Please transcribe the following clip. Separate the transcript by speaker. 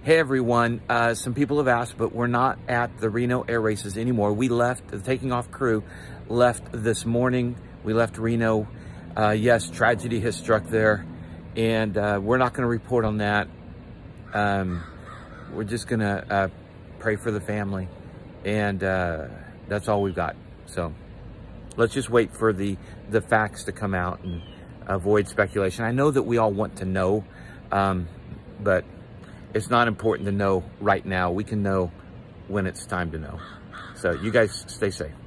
Speaker 1: Hey everyone, some people have asked, but we're not at the Reno Air Races anymore. We left, the taking off crew left this morning. We left Reno. Yes, tragedy has struck there, and we're not gonna report on that. We're just gonna pray for the family, and that's all we've got. So let's just wait for the facts to come out and avoid speculation. I know that we all want to know, but it's not important to know right now. We can know when it's time to know. So you guys stay safe.